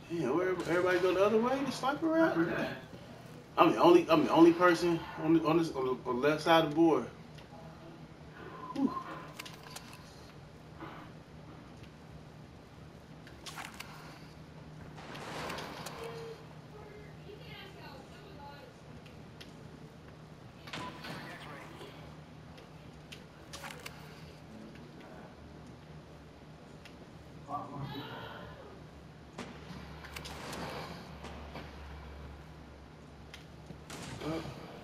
Yeah, where everybody go the other way to sniper around? I'm the only person on the left side of the board. Whew. Uh,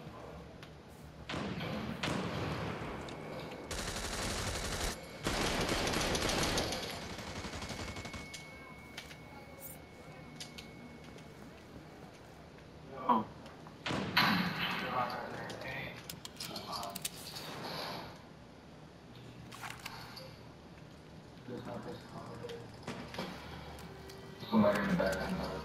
Somebody in the back.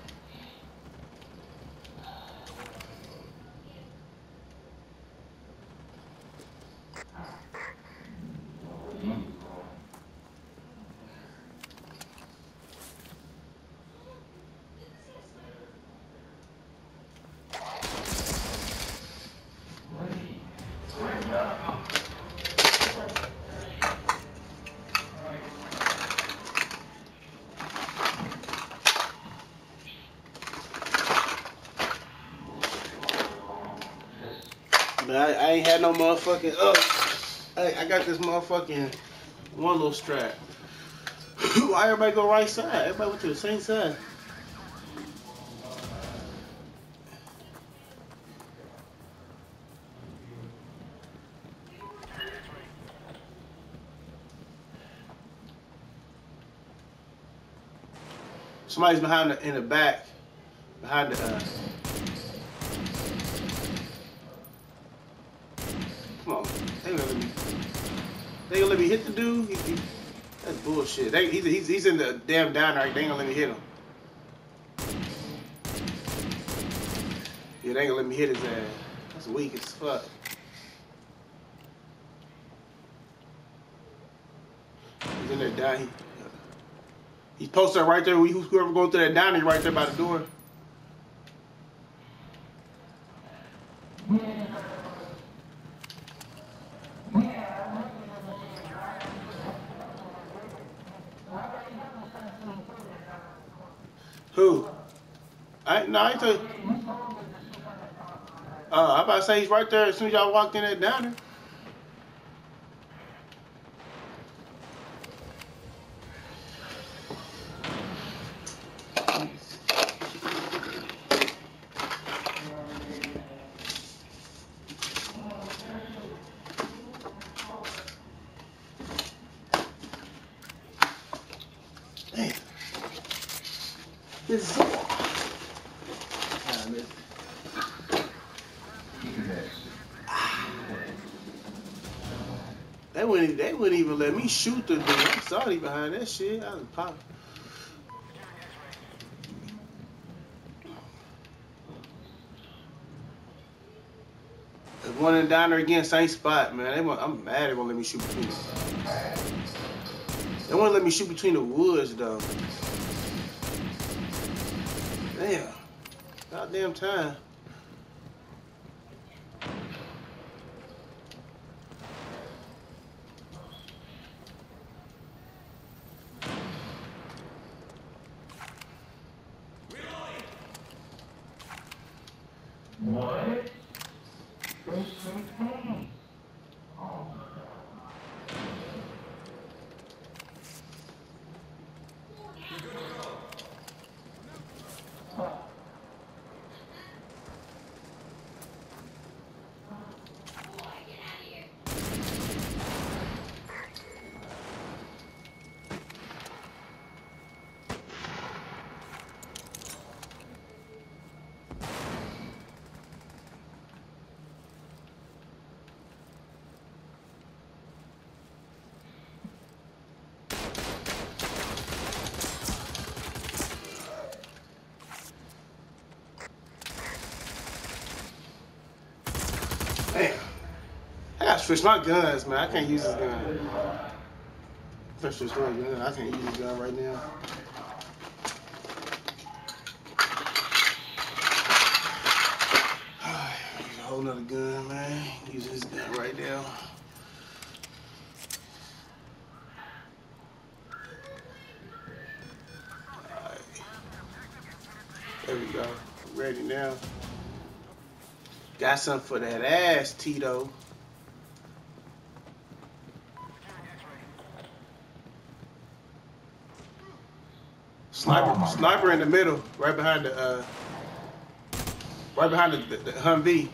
but I ain't had no motherfucking. Hey, I got this motherfucking one little strap. Why everybody go right side? Everybody went to the same side. Somebody's behind in the back, behind the. Come on, they gonna let me. They gonna let me hit the dude. That's bullshit. He's in the damn downer. They ain't gonna let me hit him. Yeah, they ain't gonna let me hit his ass. That's weak as fuck. He's in there down. He's posted right there. Whoever going through that downer, right there by the door. Who? I ain't tell you. I'm about to say he's right there as soon as y'all walked in that downer. Damn. This is they wouldn't even let me shoot the dude. I'm sorry behind that shit. I was popping. There's one in down there again, same spot, man. I'm mad they won't let me shoot between. They won't let me shoot between the woods though. Damn. Goddamn time. What? Damn. I gotta switch my guns, man. I can't use this gun. I switch my gun. I can't use this gun right now. whole nother gun, man. Using this gun right now. Alright. There we go. Ready now. Got something for that ass, Tito. Sniper in the middle, right behind the Humvee.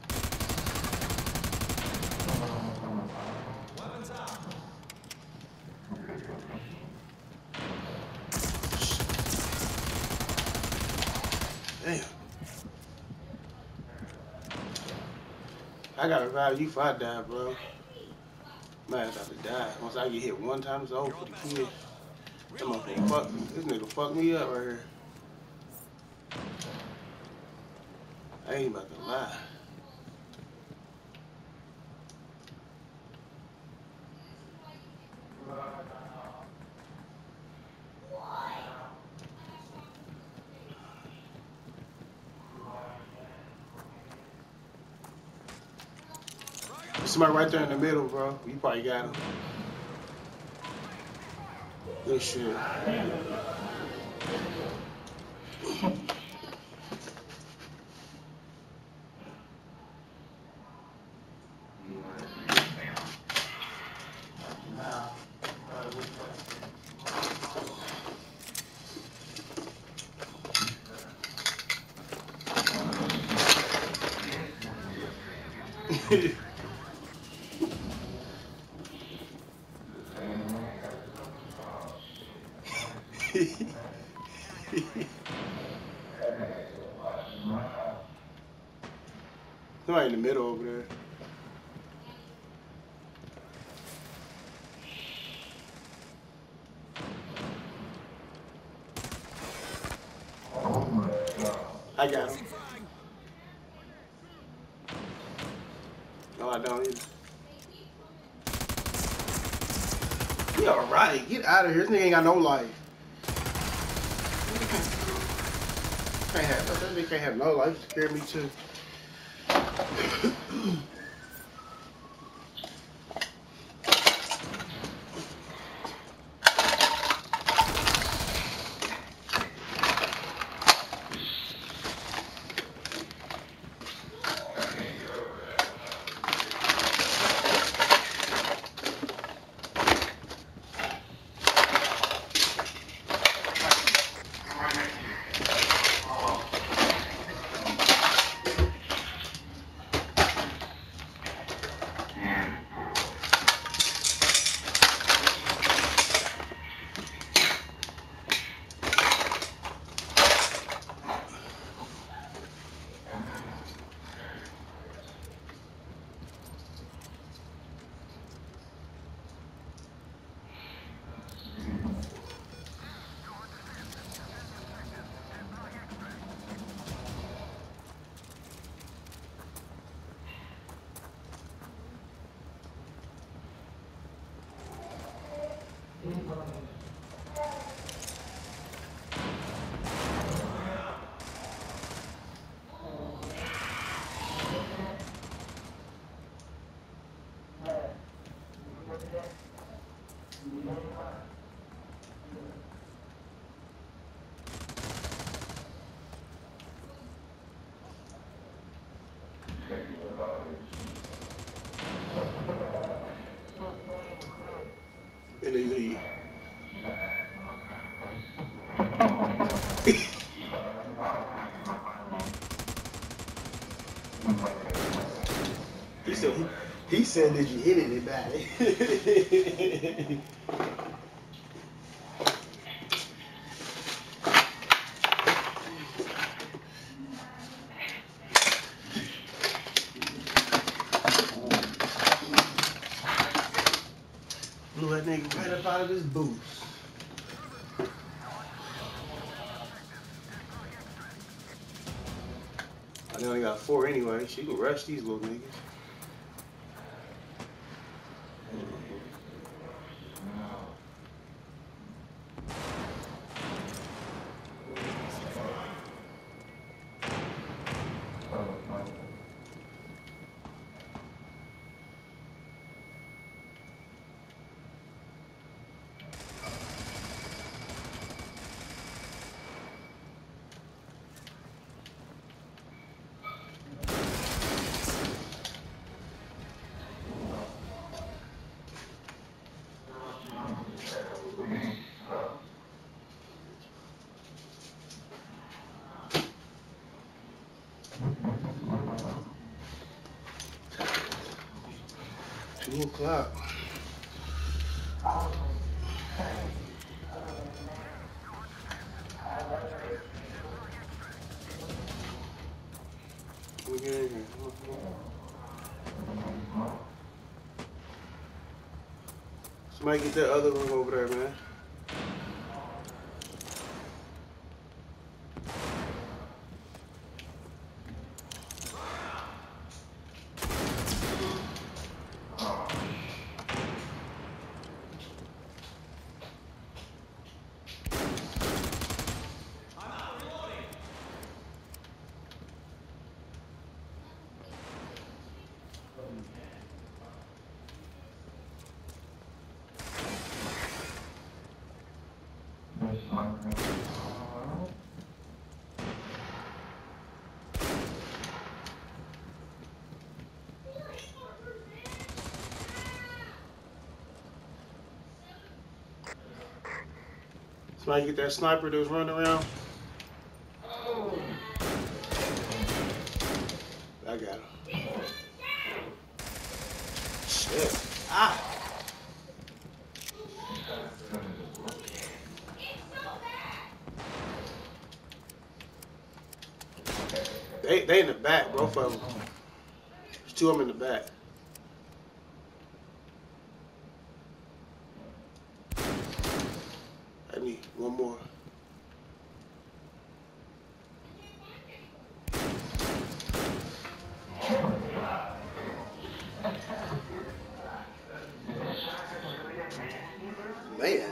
Damn. I gotta ride you if I die, bro. Man, about to die. Once I get hit one time, it's over for the kid. This nigga fucked me up right here. I ain't about to lie. Somebody right there in the middle, bro. You probably got him. Good shit. Somebody in the middle over there. I got him. No, I don't either. You alright, get out of here. This nigga ain't got no life. That nigga can't have no life. You scared me too. And they leave. He said that you hit anybody. Blew that nigga right up out of his boots. I only got 4 anyway. She can rush these little niggas. 2 o'clock. We get in here. Somebody get that other room over there, man. Somebody get that sniper that was running around. I got him. Shit. Ah. They in the back, both of them. There's 2 of them in the back. I need 1 more. Man.